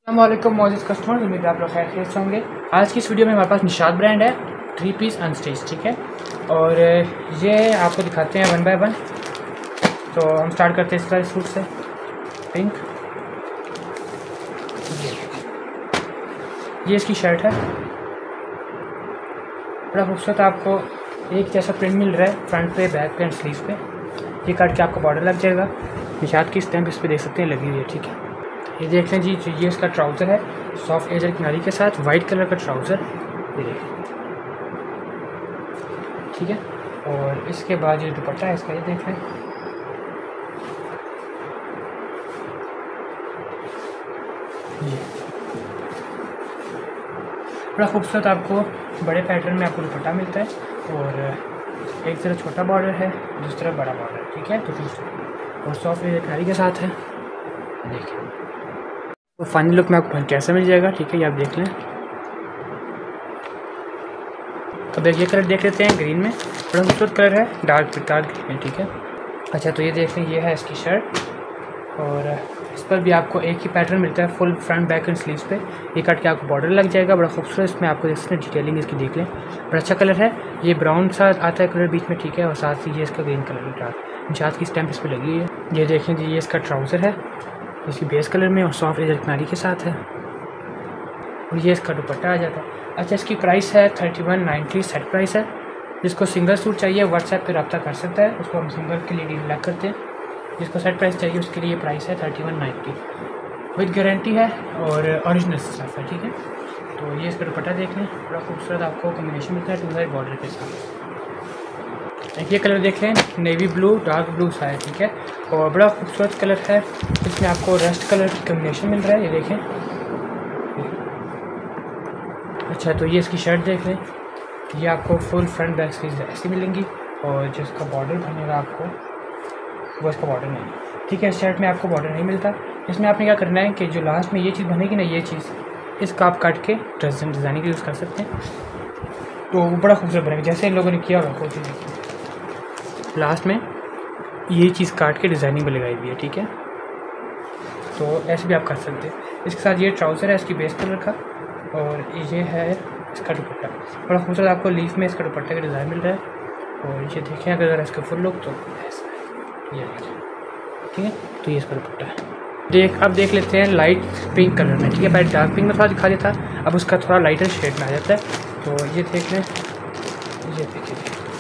अस्सलामुअलैकुम मौजूद कस्टमर, उम्मीद है आप लोग खैर से होंगे। आज की इस वीडियो में हमारे पास निशात ब्रांड है 3 पीस अनस्टिच, ठीक है। और ये आपको दिखाते हैं 1 बाय 1। तो हम स्टार्ट करते हैं इस तरह सूट से। पिंक, ये इसकी शर्ट है। बड़ा खूबसूरत आपको एक जैसा प्रिंट मिल रहा है फ्रंट पे, बैक पे एंड स्लीव पे। ये काट के आपको बॉर्डर लग जाएगा। निशात की स्टैम्प इस पर देख सकते हैं लगी हुई है, ठीक है। ये देख लें जी, ये इसका ट्राउज़र है सॉफ्ट एजर किनारी के साथ, वाइट कलर का ट्राउज़र, ये देखें, ठीक है। और इसके बाद ये दुपट्टा है इसका, ये देख लें। ये बड़ा खूबसूरत आपको बड़े पैटर्न में आपको दुपट्टा मिलता है और एक तरफ छोटा बॉर्डर है, दूसरी तरफ बड़ा बॉर्डर, ठीक है। तो और सॉफ्ट एजर किनारी के साथ है, देखिए। तो फाइनल लुक में आपको कैसा मिल जाएगा, ठीक है, ये आप देख लें। अब ये कलर देख लेते हैं ग्रीन में, बड़ा खूबसूरत कलर है, डार्क ग्रीन में, ठीक है। अच्छा, तो ये देख लें, ये है इसकी शर्ट और इस पर भी आपको एक ही पैटर्न मिलता है, full front back and sleeves पे। ये कट के आपको बॉर्डर लग जाएगा, बड़ा खूबसूरत। इसमें आपको इसमें डिटेलिंग इसकी देख लें, बड़ा अच्छा कलर है। ये ब्राउन सा आता है कलर बीच में, ठीक है। और साथ ही ये इसका ग्रीन कलर डार्क निशात की स्टैम्प इस पर लगी हुई है। ये देखें जी, ये इसका ट्राउज़र है, इसकी बेस कलर में और सॉफ्ट एजर किनारी के साथ है। और ये इसका दुपट्टा आ जाता है। अच्छा, इसकी प्राइस है 3190 सेट प्राइस है। जिसको सिंगल सूट चाहिए व्हाट्सएप पे रब्ता कर सकता है, उसको हम सिंगल के लिए डील लग करते हैं। जिसको सेट प्राइस चाहिए उसके लिए प्राइस है 3190 विद गारंटी है और ओरिजिनल स्टफ है, ठीक है। तो ये इसका दुपट्टा देख लें, बड़ा खूबसूरत आपको कॉम्बिनेशन मिलता है 2 साइड बॉर्डर के साथ। ये कलर देखें, नेवी ब्लू डार्क ब्लू सा है, ठीक है। और बड़ा खूबसूरत कलर है, इसमें आपको रस्ट कलर की कॉम्बिनेशन मिल रहा है, ये देखें। अच्छा, तो ये इसकी शर्ट देख लें, ये आपको फुल फ्रंट बैक स्लीव्स ऐसी मिलेंगी और जिसका बॉर्डर बनेगा आपको वो इसका बॉर्डर नहीं, ठीक है। इस शर्ट में आपको बॉर्डर नहीं मिलता। इसमें आपने क्या करना है कि जो लास्ट में ये चीज़ बनेगी ना, ये चीज़ इसका आप काट के डिज़ाइनिंग यूज़ कर सकते हैं, तो वो बड़ा खूबसूरत बनेगा। जैसे इन लोगों ने किया हुआ, कोई चीज़ लास्ट में ये चीज़ काट के डिज़ाइनिंग में लगाई हुई है, ठीक है। तो ऐसे भी आप कर सकते हैं। इसके साथ ये ट्राउज़र है इसकी बेस कलर का और ये है इसका दुपट्टा, बड़ा खूबसूरत आपको लीफ में इसका दुपट्टे का डिज़ाइन मिल रहा है। और ये देखें अगर इसका फुल लुक तो ऐसा है, ये देखिए, ठीक है। तो ये इसका दुपट्टा है। अब देख लेते हैं लाइट पिंक कलर में, ठीक है। पहले डार्क पिंक में थोड़ा दिखा देता, अब उसका थोड़ा लाइटर शेड में आ जाता है। तो ये देख लें, ये देखिए।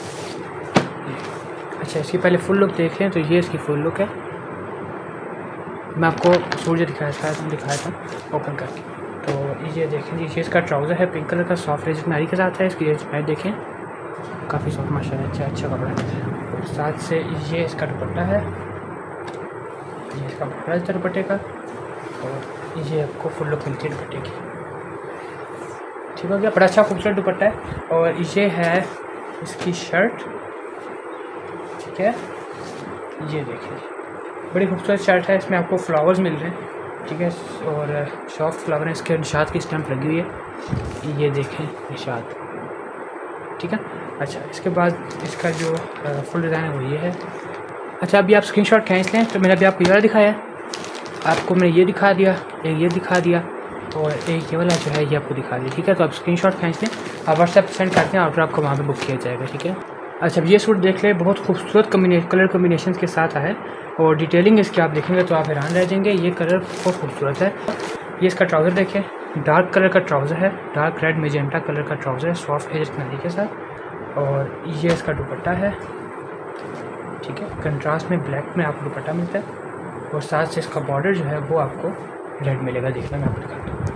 अच्छा, इसकी पहले फुल लुक देख लें, तो ये इसकी फुल लुक है। मैं आपको सूर्य दिखाया था ओपन करके। तो ये देखें जी, ये इसका ट्राउज़र है पिंक कलर का, सॉफ्ट एज किनारी के साथ है। इसकी पैंट देखें, काफ़ी सॉफ्ट माशाल्लाह, अच्छा कपड़ा है। और साथ से ये इसका दुपट्टा है, ये इसका बॉर्डर है दुपट्टे का। और ये आपको फुल लुक मिलती है दुपट्टे की, ठीक हो गया। बड़ा अच्छा खूबसूरत दुपट्टा है। और ये है इसकी शर्ट, ठीक है। ये देखिए, बड़ी खूबसूरत शर्ट है, इसमें आपको फ्लावर्स मिल रहे हैं, ठीक है। और सॉफ्ट फ्लावर है, इसके निशात की स्टैम्प लगी हुई है, ये देखें निशात, ठीक है। अच्छा, इसके बाद इसका जो फुल डिज़ाइन है वो ये है। अच्छा, अभी आप स्क्रीनशॉट खींच लें। तो मैंने अभी आपको ये वाला दिखाया है, आपको मैंने ये दिखा दिया, एक ये दिखा दिया और एक ये वाला जो है ये आपको दिखा दिया, ठीक है। तो आप स्क्रीनशॉट खींच लें, आप व्हाट्सएप सेंड करते हैं, ऑर्डर आपको वहाँ पे बुक किया जाएगा, ठीक है। अच्छा, अब ये सूट देख लें, बहुत खूबसूरत कलर कॉम्बिनेशन के साथ है और डिटेलिंग इसकी आप देखेंगे तो आप हैरान रह जाएंगे। ये कलर बहुत खूबसूरत है। ये इसका ट्राउज़र देखें, डार्क कलर का ट्राउज़र है, डार्क रेड मेजेंटा कलर का ट्राउज़र है, सॉफ्ट एज किनारी के साथ। और ये इसका दुपट्टा है, ठीक है। कंट्रास्ट में ब्लैक में आपको दुपट्टा मिलता है और साथ से इसका बॉर्डर जो है वो आपको रेड मिलेगा। देखना, मैं आपको दिखाता हूँ,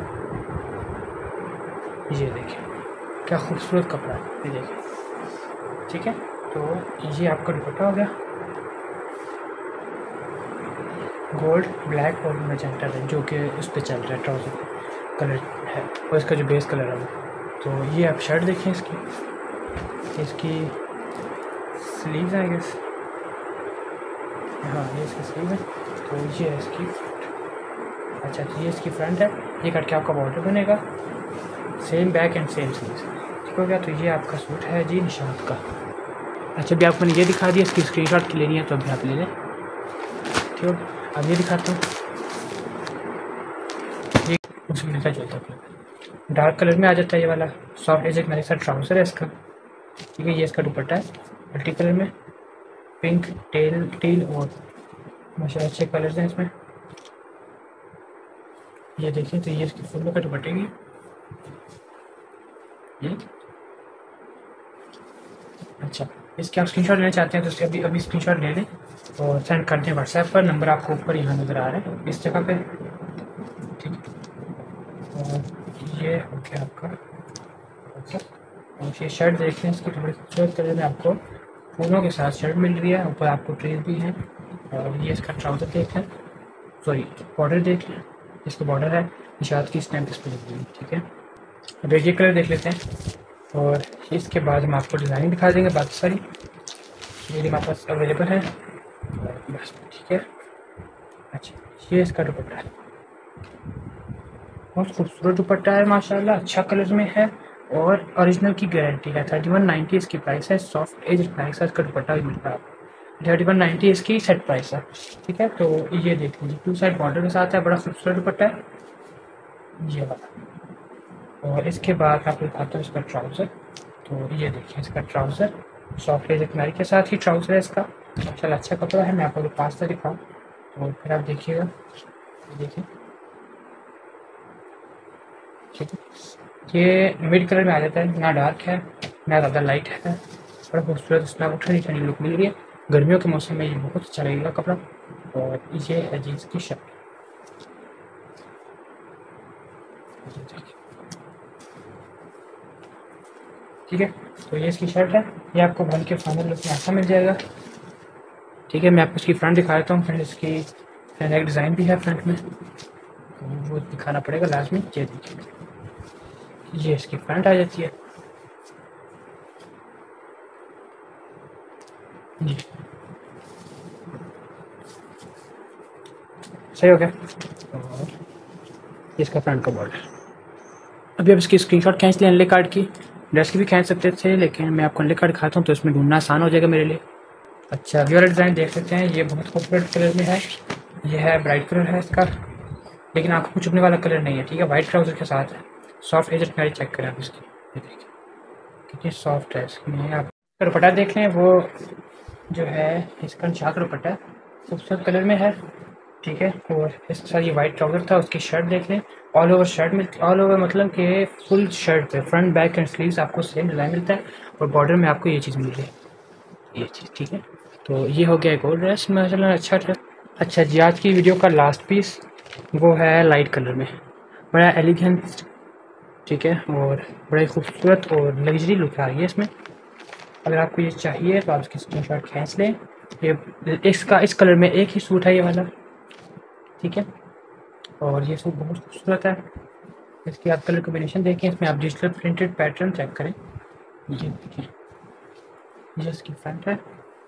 ये देखिए क्या खूबसूरत कपड़ा है, ये देखिए, ठीक है। तो ये आपका दुपट्टा हो गया, गोल्ड ब्लैक और मैजेंटा है जो कि उस पर चल रहा है, ट्राउज़र कलर है और इसका जो बेस कलर है वो। तो ये आप शर्ट देखें, इसकी स्लीव्स हैं गेस, हाँ ये इसकी स्लीव है। तो ये है इसकी, अच्छा तो ये इसकी फ्रंट है, ये कट के आपका बॉर्डर बनेगा, same back and same sleeves, ठीक हो गया। तो ये आपका सूट है जी निशात का। अच्छा, अभी आपको मैंने ये दिखा दिया, इसकी स्क्रीनशॉट लेनी है तो अभी आप ले लें, ठीक है। अब ये दिखाता हूँ, उसमें मिलता जुलता कलर। डार्क कलर में आ जाता है ये वाला सॉफ्ट एज एक मेरे साथ ट्राउज़र है इसका, ठीक है। ये इसका दुपट्टा है मल्टी कलर में, पिंक टील और माशाल्लाह अच्छे कलर्स हैं इसमें। ये देखिए, तो ये इसकी फुल का दुपट्टे की ये। अच्छा, इसके आप स्क्रीनशॉट लेना चाहते हैं तो इसके अभी स्क्रीनशॉट ले लें और सेंड कर दें व्हाट्सएप पर। नंबर आपको ऊपर यहाँ नज़र आ रहा है इस जगह पे, ठीक है। और ये हो गया आपका। और ये शर्ट देख लें, इसकी थोड़ी खूबसूरत कलर में आपको फूलों के साथ शर्ट मिल रही है, ऊपर आपको ट्रेस भी है। और ये इसका ट्राउज़र देख लें, सॉरी बॉर्डर देख लें, इसका बॉर्डर है निशात की स्टैम्प इस पर लगी हुई, ठीक है। अब ये कलर देख लेते हैं और इसके बाद हम आपको डिज़ाइन दिखा देंगे बाकी सारी मेरे हमारे पास अवेलेबल है बस, ठीक है। अच्छा, ये इसका दुपट्टा है, बहुत खूबसूरत दुपट्टा है माशाल्लाह, अच्छा कलर में है और ओरिजिनल की गारंटी है। 3190 इसकी प्राइस है, सॉफ्ट एज प्राइस है, इसका दुपट्टा भी मिलता है आपको। 3190 इसकी सेट प्राइस है, ठीक है। तो ये देख लीजिए 2 साइड बॉर्डर के साथ है, बड़ा खूबसूरत दुपट्टा है ये वाला। और इसके बाद आपको दिखाता हूँ इसका ट्राउज़र। तो ये देखिए इसका ट्राउज़र सॉफ्ट एज किनारी के साथ ही ट्राउज़र है इसका, माशाल्लाह अच्छा कपड़ा है। मैं आपको पास से दिखाऊँ तो फिर आप देखिएगा, देखिए ठीक है। ये मिड कलर में आ जाता है, ना डार्क है ना ज़्यादा लाइट है, बड़ा खूबसूरत इसमें आपको ठंडी ठंडी लुक मिल रही है। गर्मियों के मौसम में ये बहुत अच्छा लगेगा कपड़ा। और ये है जीन्स की शर्ट, ठीक है। तो ये इसकी शर्ट है, ये आपको बन के फाइनल लुक में ऐसा मिल जाएगा, ठीक है। मैं आपको इसकी फ्रंट दिखा देता हूँ, फ्रंट इसकी एक डिज़ाइन भी है फ्रंट में, तो वो दिखाना पड़ेगा लाजमी। ये देखिए, ये इसकी फ्रंट आ जाती है जी, सही हो गया। और इसका फ्रंट का बॉर्डर। अभी आप इसकी स्क्रीनशॉट खींच लें अनले कार्ड की, ड्रेस की भी खींच सकते थे, लेकिन मैं आपको अनले कार्ड दिखाता हूँ तो इसमें ढूंढना आसान हो जाएगा मेरे लिए। अच्छा, अभी वाला डिज़ाइन देख सकते हैं, ये बहुत खूबसूरत कलर में है, ये है ब्राइट कलर है इसका, लेकिन आंखों को चुभने वाला कलर नहीं है, ठीक है। वाइट ट्राउज़र के साथ है, सॉफ्ट एज किनारी चेक करें आप इसकी, ये देखिए कितनी सॉफ्ट है इसमें। आप दुपट्टा देख लें, वो जो है इसका निशात दुपट्टा है, खूबसूरत कलर में है, ठीक है। और इसके साथ ये वाइट ट्राउज़र था, उसकी शर्ट देख लें, ऑल ओवर शर्ट मिलती, ऑल ओवर मतलब कि फुल शर्ट पे फ्रंट बैक एंड स्लीव्स आपको सेम डिज़ाइन मिलता है और बॉर्डर में आपको ये चीज़ मिल रही है, ये चीज़, ठीक है। तो ये हो गया एक और ड्रेस, माशाल्लाह अच्छा ड्रेस। अच्छा जी, आज की वीडियो का लास्ट पीस वो है लाइट कलर में, बड़ा एलिगेंट, ठीक है, और बड़ा ही खूबसूरत और लग्जरी लुक आ रही है इसमें। अगर आपको ये चाहिए तो आप इसकी स्क्रीनशॉट खींच लें। ये इसका इस कलर में एक ही सूट है ये वाला, ठीक है। और ये सूट बहुत खूबसूरत है, इसकी आप कलर कॉम्बिनेशन देखें, इसमें आप डिजिटल प्रिंटेड पैटर्न चेक करें, ये देखें, ये इसकी फ्रंट है,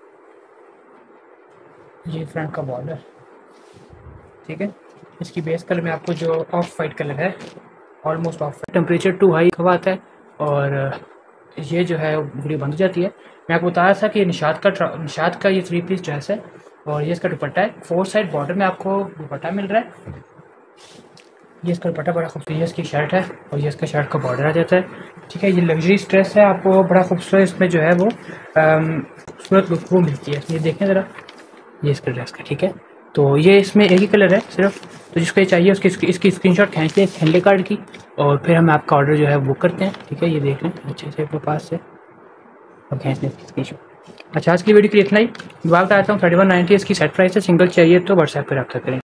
ये फ्रंट का बॉर्डर, ठीक है। इसकी बेस कलर में आपको जो ऑफ वाइट कलर है, almost off white, temperature 2 high हवा आता है और ये जो है वीडियो बंद हो जाती है। मैं आपको बता रहा था कि निशात का ये 3 पीस ड्रेस है और ये इसका दुपट्टा है, 4 साइड बॉर्डर में आपको दुपट्टा मिल रहा है। ये इसका दुपट्टा बड़ा खूबसूरत, ये इसकी शर्ट है और ये इसका शर्ट का बॉर्डर आ जाता है, ठीक है। ये लग्जरी ड्रेस है, आपको बड़ा खूबसूरत इसमें जो है वो खूबसूरत लुक वो मिलती है। ये देखें ज़रा, ये इसका ड्रेस का, ठीक है। तो ये इसमें एक ही कलर है सिर्फ, तो जिसको ये चाहिए उसकी इसकी स्क्रीनशॉट खींच लें हैंडले कार्ड की और फिर हम आपका ऑर्डर जो है बुक करते हैं, ठीक है। ये देख लें अच्छे से अपने पास से और खींच लें स्क्रीनशॉट। अच्छा, आज की वीडियो के लिए इतना ही। बात आता हूँ 3190 इसकी सेट प्राइस है, सिंगल चाहिए तो व्हाट्सएप पर रब्ता करें।